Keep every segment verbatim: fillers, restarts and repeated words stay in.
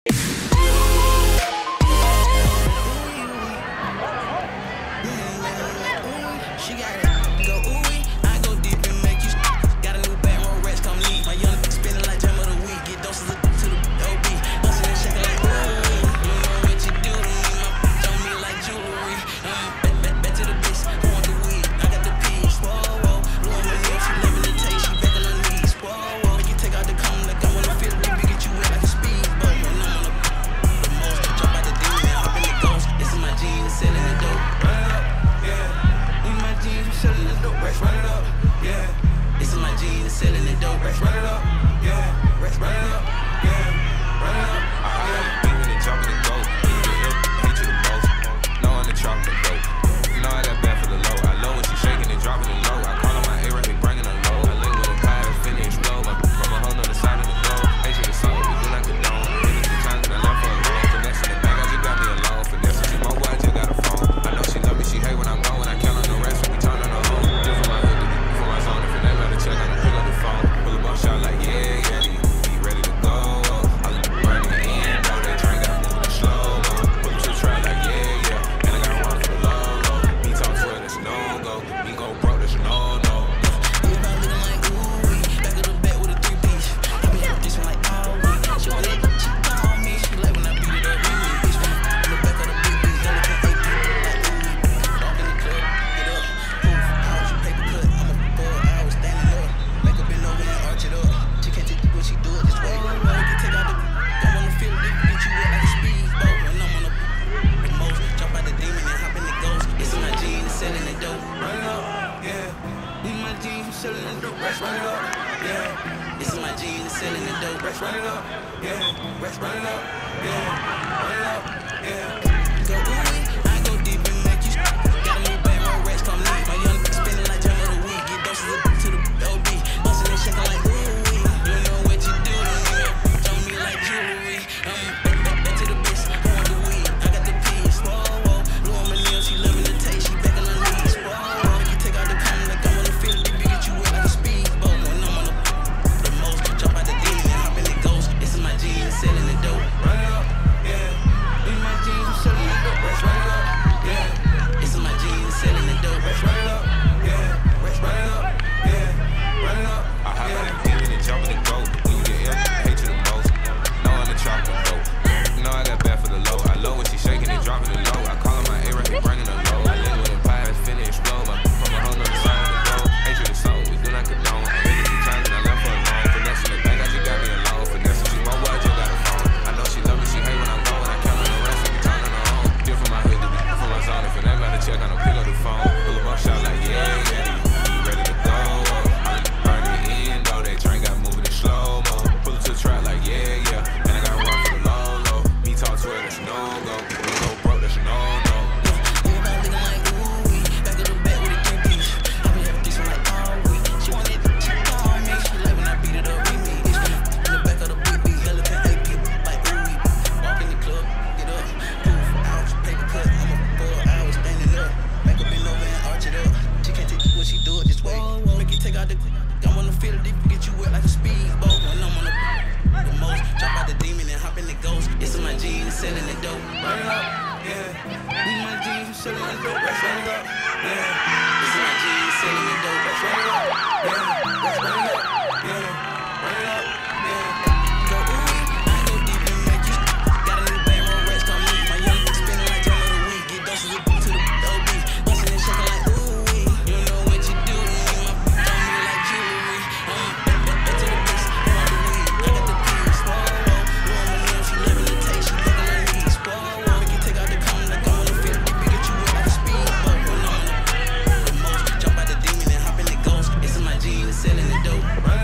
selling the dope.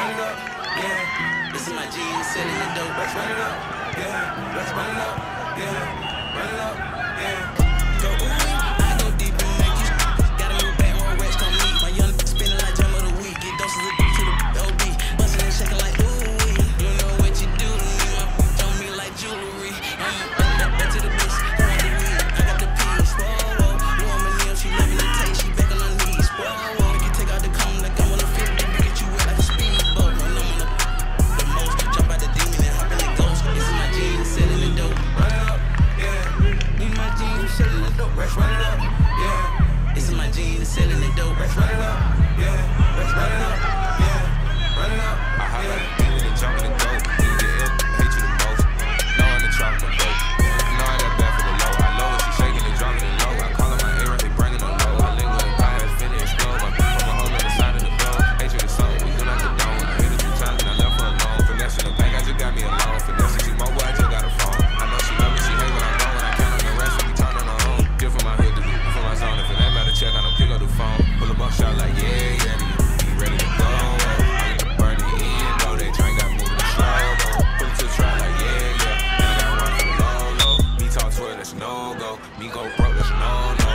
run it up, yeah. This is my jeans selling the dope. Let's run it up, yeah. Let's run it up, yeah. Run it up, yeah. Go ooh, I go deep and make you. Got a little back roll rats come meet. My young spinning like jam of the week. Get doses of to the O B. Bustin' and shaking like ooh, you know what you do to me. My on me like jewelry. I'm back, back to the bitch. I want the weed. I got the peace. Whoa, whoa. You on my nail, she loving the taste. She back on her knees. Whoa, whoa. Make you take out the cone like I'm on a fit. Baby, get you wet like a speedboat. When I'm on the, the most. Jump out the demon and hop in the ghost. This is my jeans selling the dope. Run it up, yeah. These my jeans selling the dope. Let's run it up, yeah. This is my jeans selling the dope. Let's run it up, yeah. Let's run it up, yeah. Run it up. I holler at the demon and jump in the dope. You get ill, hate you the most. No on the trap, no dope. No, I got bad for the low. I love when she shaking and dropping it low. I call her my A-Rap, they bringing her low. I linger and pie, it's finna explode. I come from a whole other side of the globe. Hate you to something, we do not condone. I hit her two times and I left her alone. Finesse in the bank, I just got me alone. Finesse, she mobile, I just got a phone. I know she love me, she hate when I'm gone. When I count on the rest, we turn on her own. Give from my hood to do, from my zone. If it ain't about to check, I don't pick up the phone. Pull a buck shot like, yeah, yeah, be ready to go. No go, me go broke, that's no no.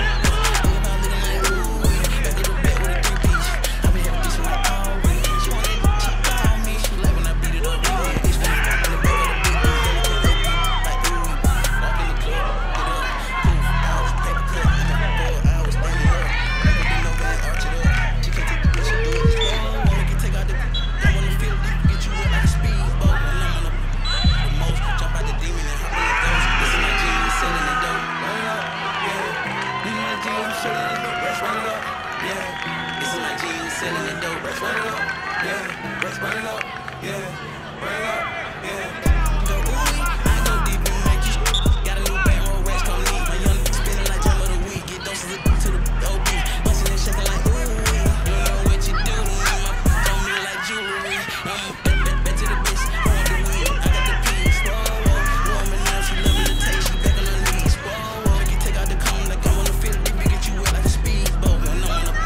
Selling the dope, let's run it up, yeah. Let's run it up, yeah. Run it up, yeah. Go ooh, I go deep and make you. Got a new back roll rats come meet. My young spinning like jam of the week. Get doses to the O B. Bustin' and shaking like ooh, you know what you do to me. My on me like jewelry. I'm back, back, back to the bitch. I want the weed. I got the peace. Whoa, whoa. Woman now, she loving the taste. She back on her knees. Whoa, whoa. Make you take out the cone like I'm on the field. Baby, get you wet like a speedboat. When I'm on the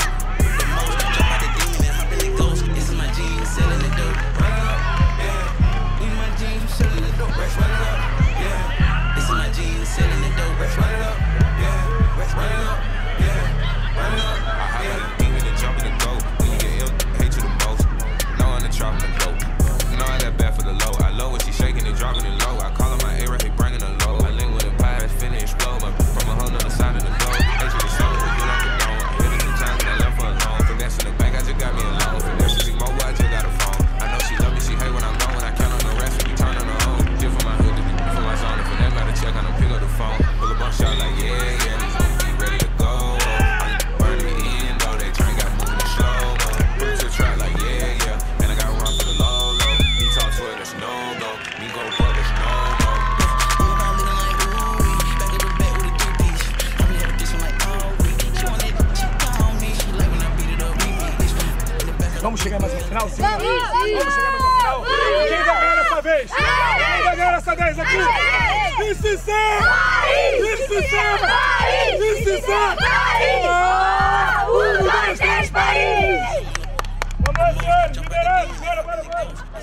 selling the dope, run it up, yeah. These my jeans selling the dope, let's run it up, yeah. This is my jeans selling the dope, let's run it up, yeah. Let's run it up, yeah. Run it up. I holler at the demon and jump in the dope. When you get ill, hate you the most. No on the trap, no dope. No, I got bad for the low. I love when she shaking and dropping it low. I call her my A-Rap, they bringing her low. I link with a pie, it's finna explode. My from a whole other side of the globe. Hate you the something, we do not condone. I hit her two times and I left her alone. Finesse in the bank, I just got me alone. Finesse, she mobile, I just got a phone. I know she love me, she hate when I'm gone. When I count on the rest, we turn on her own. Give from my hood to be from my zone. If it ain't about to check, I don't pick up the phone. Pull a buck shot like, yeah, yeah, these hoes be ready to go. I'm burning me in, though, they train got moving in slow. Put it to the track like, yeah, yeah. And I got run for the low, low. Me talk to her, that's no go. Me go broke, that's no go. Vamos chegar mais no final, sim? Vamos, vamos chegar mais no final. Quem vai ganhar dessa vez? Quem vai ganhar dessa vez aqui? Isso sim! Isso sim! Isso sim! Um, dois, três, Paris! Vamos, senhores! Liberando! Bora, bora, bora!